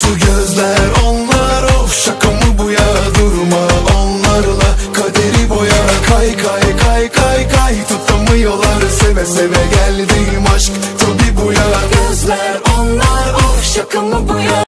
Bu gözler onlar, of şaka mı bu ya? Durma onlarla, kaderi boya. Kay kay kay kay kay, tutamıyorlar, seve seve geldiğim aşk.